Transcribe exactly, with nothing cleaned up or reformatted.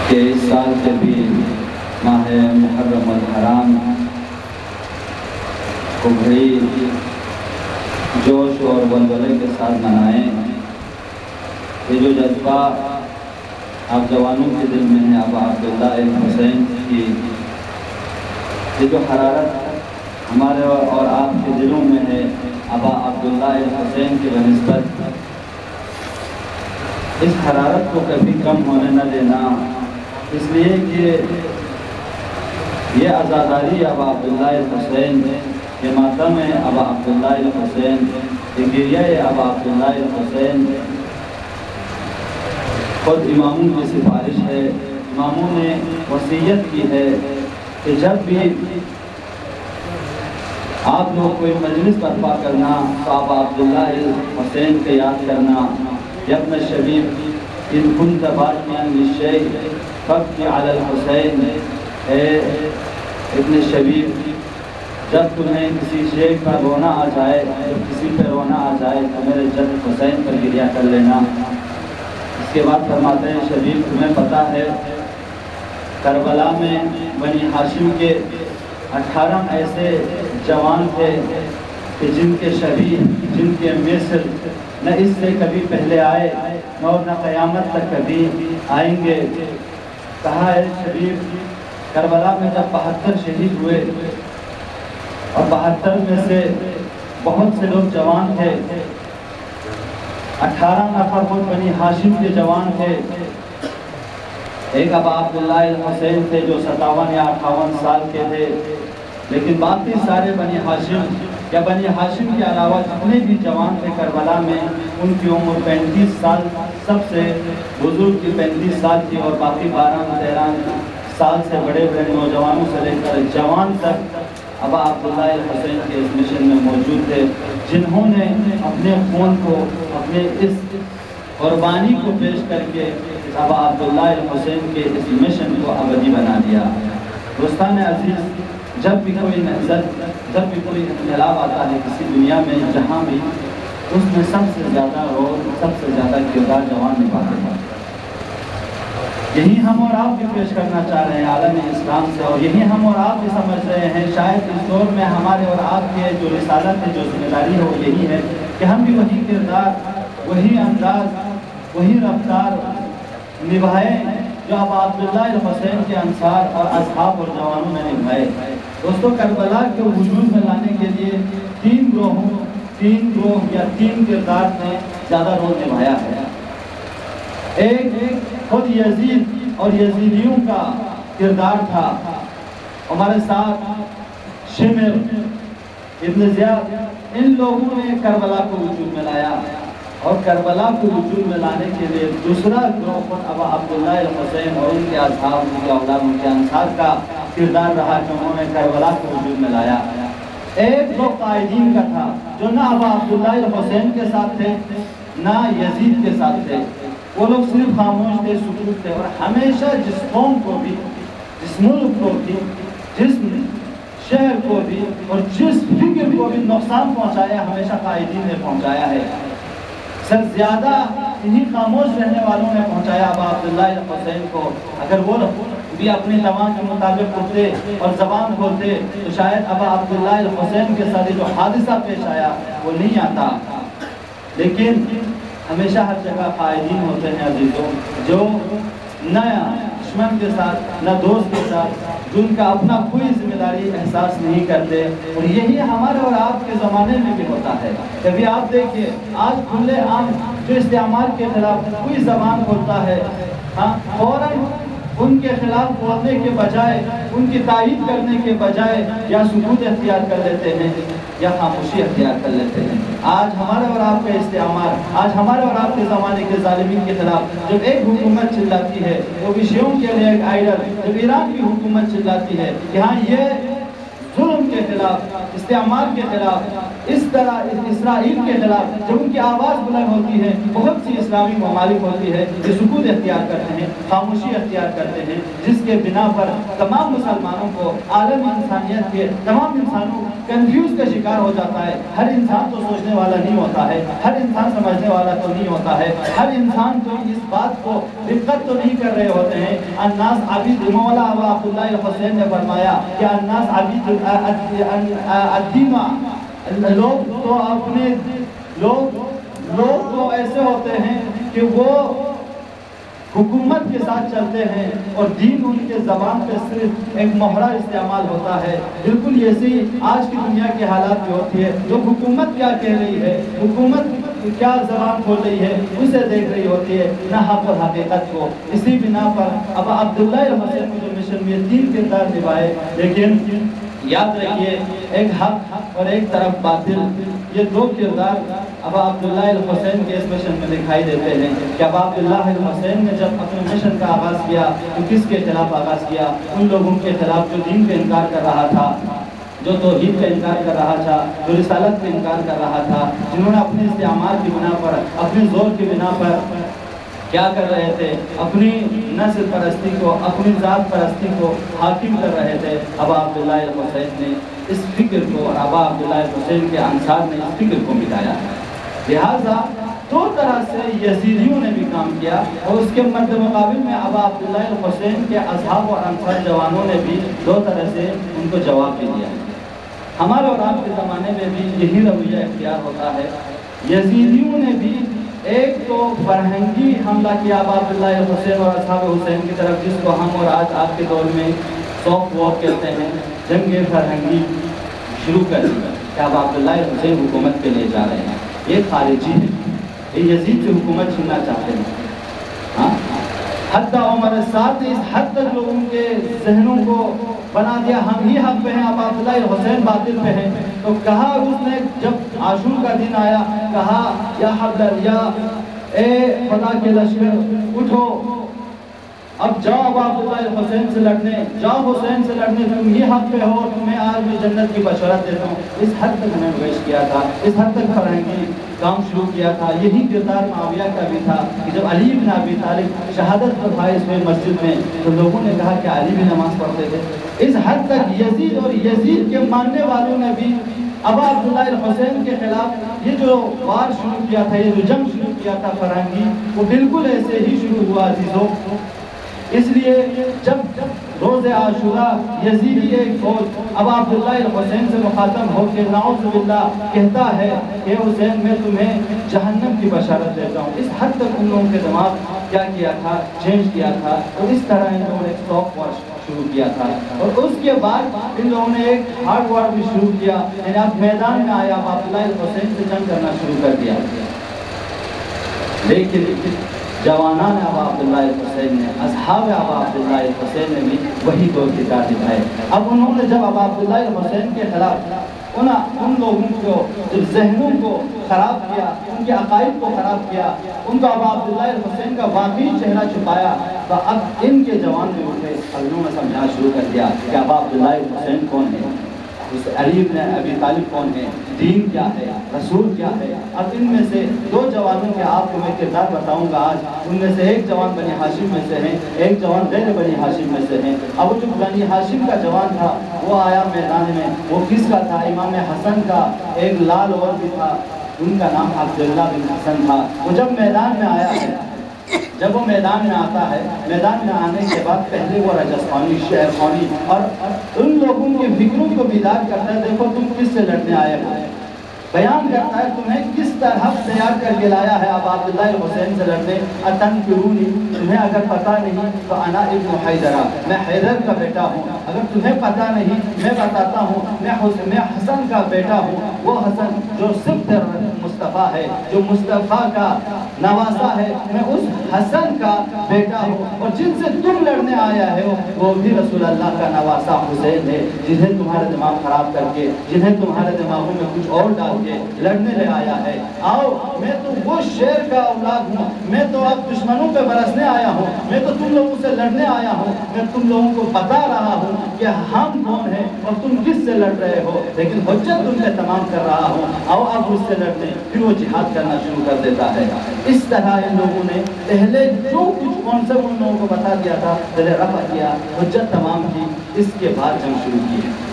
کہ اس سال کے بھی ماہ محرم الحرام کو بڑی جوش اور ولولے کے ساتھ منائیں۔ یہ جو جذبہ آپ جوانوں کے دل میں ہے، ابا عبداللہ حسین کی یہ جو حرارت ہمارے اور آپ کے دلوں میں ہے ابا عبداللہ حسین کی بنسبت، اس حرارت کو کبھی کم ہونے نہ دینا، اس لیے کہ یہ عزاداری ابا عبداللہ حسین، یہ ماتم ہے ابا عبداللہ حسین، یہ گریہ ہے ابا عبداللہ حسین۔ خود اماموں کی سفارش ہے، اماموں نے وصیت کی ہے کہ جب بھی آپ لوگ کوئی مجلس برپا کرنا تو ابا عبداللہ حسین کے یاد کرنا۔ یبن شبیب ان کنت باقیاً للشیء فابکی علی الحسین، اے ابن شبیب جب تمہیں کسی شیخ پر رونا آ جائے، جب کسی پہ رونا آ جائے تو میرے جد حسین پر گریہ کر لینا۔ اس کے بعد فرماتے ہیں شبیب تمہیں پتہ ہے کربلا میں بنی ہاشم کے اٹھارہ ایسے جوان تھے کہ جن کے شبیہ، جن کے مثل نہ اس سے کبھی پہلے آئے اور نہ قیامت تک کبھی آئیں گے۔ کہا ہے شبیب کربلا میں جب بہتر شہید ہوئے اور بہتر میں سے بہت سے لوگ جوان تھے، اٹھارہ نفر خود بنی ہاشم کے جوان تھے، ایک ابا عبداللہ حسین تھے جو ستاون یا اٹھاون سال کے تھے، لیکن باقی سارے بنی ہاشم یا بنی ہاشم کے علاوہ جتنے بھی جوان تھے کربلا میں، ان کی عمر پینتیس سال، سب سے بزرگ کی پینتیس سال تھی، اور باقی بارہ تیرہ سال سے بڑے بڑے نوجوانوں سے لے کر جوان تک ابا عبداللہ حسین کے اس مشن میں موجود تھے، جنہوں نے اپنے خون کو، اپنے اس قربانی کو پیش کر کے ابا عبداللہ حسین کے اس مشن کو ابدی بنا دیا۔ دوستان عزیز، جب بھی کوئی نہضت، جب بھی کوئی انقلاب آتا ہے کسی دنیا میں جہاں بھی، اس میں سب سے زیادہ رول، سب سے زیادہ کردار جوان نبھاتے ہیں۔ یہی ہم اور آپ بھی پیش کرنا چاہ رہے ہیں عالم اسلام سے، اور یہی ہم اور آپ بھی سمجھ رہے ہیں شاید اس دور میں ہمارے اور آپ کے جو رسالت ہے، جو ذمہ داری ہے، وہ یہی ہے کہ ہم بھی وہی کردار، وہی انداز، وہی رفتار نبھائیں جو ابا عبداللہ حسین کے انصار اور اصحاب اور جوانوں نے نبھائے۔ دوستو، کربلا کے وجود میں لانے کے لیے تین گروہوں تین گروہ یا تین کردار نے زیادہ رول نبھایا ہے۔ ایک خود یزید اور یزیدیوں کا کردار تھا۔ ہمارے ساتھ شمر ابن زیاد، ان لوگوں نے کربلا کو وجود میں لایا، اور کربلا کو وجود میں لانے کے لیے دوسرا گروہ خود ابا عبداللہ حسین اور ان کے اصحاب، ان کے اولاد، ان کے انصار کا کردار رہا کہ انہوں نے کربلا کو وجود میں لایا۔ ایک گروہ قائدین کا تھا جو نہ ابا عبداللہ حسین کے ساتھ تھے نہ یزید کے ساتھ تھے، وہ لوگ صرف خاموش تھے، سکوت تھے، اور ہمیشہ جس قوم کو بھی، جس ملک کو بھی، جس شہر کو بھی اور جس فکر کو بھی نقصان پہنچایا، ہمیشہ قائدین نے پہنچایا ہے۔ سر زیادہ انہی خاموش رہنے والوں نے پہنچایا ابا عبداللہ حسین کو۔ اگر وہ بھی اپنی زبان کے مطابق کرتے اور زبان کھولتے تو شاید ابا عبداللہ حسین کے ساتھ جو حادثہ پیش آیا وہ نہیں آتا۔ لیکن ہمیشہ ہر جگہ قائدین ہوتے ہیں عزیزوں، جو نہ دشمن کے ساتھ نہ دوست کے ساتھ، جن کا اپنا کوئی ذمہ داری احساس نہیں کرتے، اور یہی ہمارے اور آپ کے زمانے میں بھی ہوتا ہے۔ کبھی آپ دیکھیے آج کھلے عام جو استعمار کے خلاف کوئی زبان کھولتا ہے، ہاں فوراً ان کے خلاف بولنے کے بجائے، ان کی تائید کرنے کے بجائے یا سکوت اختیار کر لیتے ہیں یا خاموشی اختیار کر لیتے ہیں۔ آج ہمارے اور آپ کا استعمار، آج ہمارے اور آپ کے زمانے کے ظالمین کے خلاف جب ایک حکومت چلاتی ہے، وہ بھی شیعوں کے لیے ایک آئیڈل، جب ایران کی حکومت چلاتی ہے کہ ہاں یہ ظلم کے خلاف، استعمار کے خلاف اس طرح اسرائیل کے خلاف جب ان کی آواز بلند ہوتی ہے، بہت سی اسلامی ممالک ہوتی ہے جو سکوت اختیار کرتے ہیں، خاموشی اختیار کرتے ہیں، جس کے بنا پر تمام مسلمانوں کو، عالم انسانیت کے تمام انسانوں کنفیوز کا شکار ہو جاتا ہے۔ ہر انسان تو سوچنے والا نہیں ہوتا ہے، ہر انسان سمجھنے والا تو نہیں ہوتا ہے، ہر انسان تو اس بات کو دقت تو نہیں کر رہے ہوتے ہیں۔ الناس عبید، مولا ابا عبداللہ الحسین نے فرمایا کہ الناس عبید الدین، لوگ تو اپنے لوگ لوگ تو ایسے ہوتے ہیں کہ وہ حکومت کے ساتھ چلتے ہیں اور دین ان کے زبان پہ صرف ایک مہرہ استعمال ہوتا ہے۔ بالکل ایسی آج کی دنیا کے حالات میں ہوتی ہے، جو حکومت کیا کہہ رہی ہے، حکومت کیا زبان کھول رہی ہے، اسے دیکھ رہی ہوتی ہے، نہ حق اور حقیقت کو۔ اسی بنا پر ابا عبداللہ الحسین جو مشن میں تین کردار نبھائے، لیکن یاد رکھیے ایک حق اور ایک طرف باطل، یہ دو کردار ابا عبداللہ الحسین کے اس مشن میں دکھائی دیتے ہیں کہ ابا عبداللہ الحسین نے جب اپنے مشن کا آغاز کیا تو کس کے خلاف آغاز کیا؟ ان لوگوں کے خلاف جو دین کا انکار کر رہا تھا، جو توحید کا انکار کر رہا تھا، جو رسالت کا انکار کر رہا تھا، جنہوں نے اپنے استعمار کی بنا پر، اپنے زور کی بنا پر کیا کر رہے تھے؟ اپنی نسل پرستی کو، اپنی ذات پرستی کو حاکم کر رہے تھے۔ ابا عبداللہ الحسین نے اس فکر کو، اور ابا عبداللہ الحسین کے انصار نے اس فکر کو مٹایا۔ لہٰذا دو طرح سے یزیدیوں نے بھی کام کیا، اور اس کے مد مقابل میں ابا عبداللہ الحسین کے اصحاب اور انصار جوانوں نے بھی دو طرح سے ان کو جواب بھی دیا۔ ہمارے اور آپ کے زمانے میں بھی یہی رویہ اختیار ہوتا ہے۔ یزیدیوں نے بھی ایک تو فرہنگی حملہ کیا ابا عبداللہ الحسین اور اصحاب حسین کی طرف، جس کو ہم اور آج آج کے دور میں سافٹ وار کہتے ہیں، جنگ فرہنگی شروع کر دی کہ ابا عبداللہ الحسین حکومت کے لیے جا رہے ہیں، یہ خارجی ہے، یہ یزید سے حکومت چھیننا چاہتے ہیں۔ ہاں حتی عمر ساتھ اس حد تک لوگوں کے ذہنوں کو بنا دیا ہم ہی حق پہ ہیں، ابا عبداللہ الحسین باطل پہ ہیں۔ تو کہا اس نے جب عاشور کا دن آیا، کہا یا حضرت، یا اے خدا کے لشکر اٹھو، اب جاؤ ابا عبداللہ الحسین سے لڑنے، جاؤ حسین سے لڑنے، تم یہ حق پہ ہو اور تمہیں آج میں جنت کی بشارت دیتا ہوں۔ اس حد تک انہیں پیش کیا تھا، اس حد تک فرہنگی کام شروع کیا تھا۔ یہی کردار معاویہ کا بھی تھا کہ جب علی بن ابی طالب شہادت پر فائز ہوئے مسجد میں، تو لوگوں نے کہا کہ علی بھی نماز پڑھتے تھے۔ اس حد تک یزید اور یزید کے ماننے والوں نے بھی ابا عبداللہ الحسین کے خلاف یہ جو وار شروع کیا تھا، یہ جو جنگ شروع کیا تھا فرہنگی، وہ بالکل ایسے ہی شروع ہوا عزیزوں۔ اس لیے جب روز عاشوراء یزیدی ایک فوج ابا عبداللہ الحسین سے مخاطب ہو کے نعوذ باللہ کہتا ہے کہ حسین میں تمہیں جہنم کی بشارت دیتا ہوں، اس حد تک ان لوگوں کے دماغ کیا کیا تھا، چینج کیا تھا، اور اس طرح ان لوگوں نے ایک سافٹ وار شروع کیا تھا۔ اور اس کے بعد ان لوگوں نے ایک ہارڈ وار بھی شروع کیا، یعنی آپ میدان میں آیا ابا عبداللہ الحسین سے جنگ کرنا شروع کر دیا۔ لیکن جوانان ابا عبداللہ الحسین نے، اصحاب ابا عبداللہ الحسین نے بھی وہی دو کردار نبھائے۔ اب انہوں نے جب ابا عبداللہ الحسین کے خلاف ان ان لوگوں کو جو ذہنوں کو خراب کیا، ان کے عقائد کو خراب کیا، ان کو ابا عبداللہ الحسین کا واقعی چہرہ چھپایا، تو اب ان کے جوان میں اٹھے، اب انہوں نے سمجھنا شروع کر دیا کہ ابا عبداللہ الحسین کون ہے، علی بن ابی طالب کون ہے، دین کیا ہے، رسول کیا ہے۔ اب ان میں سے دو جوانوں کے آپ کو میں کردار بتاؤں گا آج، ان میں سے ایک جوان بنی ہاشم میں سے ہیں، ایک جوان غیر بنی ہاشم میں سے ہیں۔ اب جو بنی ہاشم کا جوان تھا وہ آیا میدان میں، وہ کس کا تھا؟ امام حسن کا ایک لال اور بھی تھا، ان کا نام عبداللہ بن حسن تھا۔ وہ جب میدان میں آیا ہے، جب وہ میدان میں آتا ہے، میدان میں آنے کے بعد پہلے وہ رجسخوانی، شعر خوانی اور ان لوگوں کے فکروں کو بیدار کرتا ہے، دیکھو تم کس سے لڑنے آئے ہو، بیان کرتا ہے تمہیں کس طرح تیار کر کے لایا ہے ابا عبداللہ الحسین سے لڑنے۔ اتنکرونی، تمہیں اگر پتہ نہیں تو انا ابن حیدرہ، میں حیدر کا بیٹا ہوں، اگر تمہیں پتہ نہیں میں بتاتا ہوں، میں میں حسن کا بیٹا ہوں، وہ حسن جو صفت مصطفیٰ ہے، جو مصطفیٰ کا نواسا ہے، میں اس حسن کا بیٹا ہوں، اور جن سے تم لڑنے آیا ہے وہ بھی رسول اللہ کا نواسا حسین ہے، جنہیں تمہارے دماغ خراب کر کے، جنہیں تمہارے دماغوں میں کچھ اور ڈال کے لڑنے لے آیا ہے۔ آؤ میں تو وہ شیر کا اولاد ہوں، میں تو اب دشمنوں پہ برسنے آیا ہوں، میں تو تم لوگوں سے لڑنے آیا ہوں، میں تم لوگوں کو بتا رہا ہوں کہ ہم کون ہیں اور تم کس سے لڑ رہے ہو، لیکن حجت تم پہ تمام کر رہا ہوں، آؤ اب اس سے لڑنے۔ پھر وہ جہاد کرنا شروع کر دیتا ہے۔ اس طرح ان لوگوں نے پہلے جو کچھ کانسیپٹ ان لوگوں کو بتا دیا تھا، پہلے رفع کیا، حجت تمام کی، اس کے بعد جنگ شروع کی ہے۔